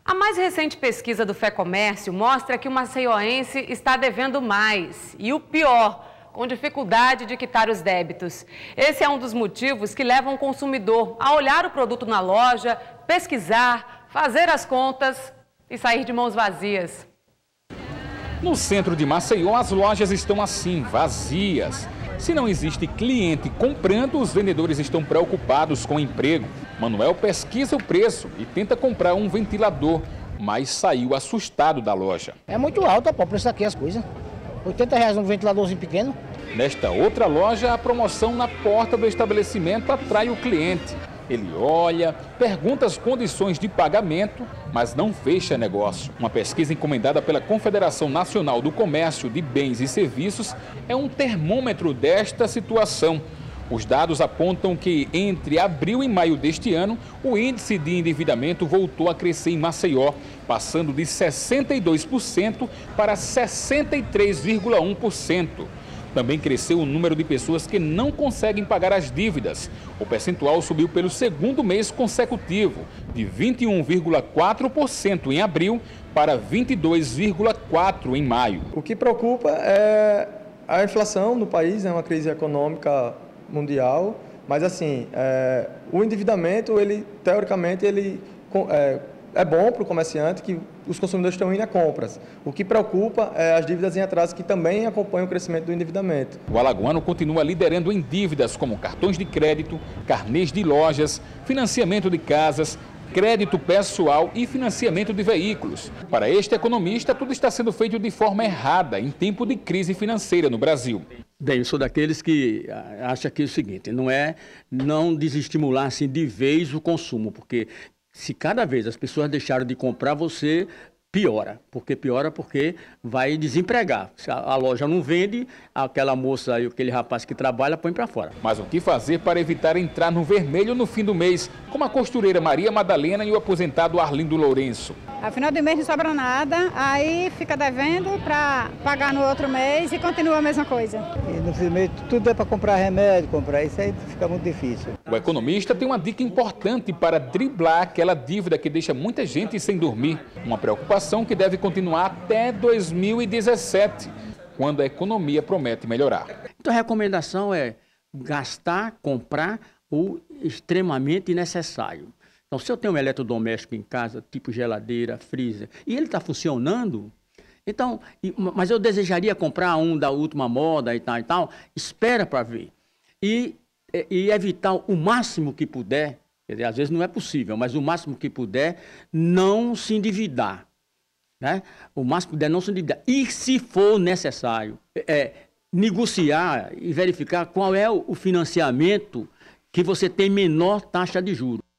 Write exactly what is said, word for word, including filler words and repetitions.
A mais recente pesquisa do FEComércio mostra que o maceioense está devendo mais e o pior, com dificuldade de quitar os débitos. Esse é um dos motivos que levam o consumidor a olhar o produto na loja, pesquisar, fazer as contas e sair de mãos vazias. No centro de Maceió, as lojas estão assim, vazias. Se não existe cliente comprando, os vendedores estão preocupados com o emprego. Manuel pesquisa o preço e tenta comprar um ventilador, mas saiu assustado da loja. É muito alto, pô, o preço aqui as coisas. oitenta reais um ventiladorzinho pequeno. Nesta outra loja, a promoção na porta do estabelecimento atrai o cliente. Ele olha, pergunta as condições de pagamento, mas não fecha negócio. Uma pesquisa encomendada pela Confederação Nacional do Comércio de Bens e Serviços é um termômetro desta situação. Os dados apontam que entre abril e maio deste ano, o índice de endividamento voltou a crescer em Maceió, passando de sessenta e dois por cento para sessenta e três vírgula um por cento. Também cresceu o número de pessoas que não conseguem pagar as dívidas. O percentual subiu pelo segundo mês consecutivo, de vinte e um vírgula quatro por cento em abril para vinte e dois vírgula quatro por cento em maio. O que preocupa é a inflação no país, é uma crise econômica mundial, mas assim, é, o endividamento, ele, teoricamente, ele é, é bom para o comerciante, que os consumidores estão indo a compras. O que preocupa é as dívidas em atraso, que também acompanham o crescimento do endividamento. O alagoano continua liderando em dívidas como cartões de crédito, carnês de lojas, financiamento de casas, crédito pessoal e financiamento de veículos. Para este economista, tudo está sendo feito de forma errada em tempo de crise financeira no Brasil. Bem, eu sou daqueles que acham que é o seguinte, não é não desestimular assim, de vez o consumo, porque se cada vez as pessoas deixarem de comprar, você piora. Porque piora porque vai desempregar. Se a, a loja não vende, aquela moça e aquele rapaz que trabalha põe para fora. Mas o que fazer para evitar entrar no vermelho no fim do mês, como a costureira Maria Madalena e o aposentado Arlindo Lourenço? Afinal do mês não sobra nada, aí fica devendo para pagar no outro mês e continua a mesma coisa. E no fim do mês tudo é para comprar remédio, comprar isso aí fica muito difícil. O economista tem uma dica importante para driblar aquela dívida que deixa muita gente sem dormir. Uma preocupação que deve continuar até dois mil e dezessete, quando a economia promete melhorar. Então a recomendação é gastar, comprar o extremamente necessário. Então, se eu tenho um eletrodoméstico em casa, tipo geladeira, freezer, e ele está funcionando, então, mas eu desejaria comprar um da última moda e tal e tal, espera para ver. E, e evitar o máximo que puder, quer dizer, às vezes não é possível, mas o máximo que puder, não se endividar. Né? O máximo que puder, não se endividar. E, se for necessário, é, negociar e verificar qual é o financiamento que você tem menor taxa de juros.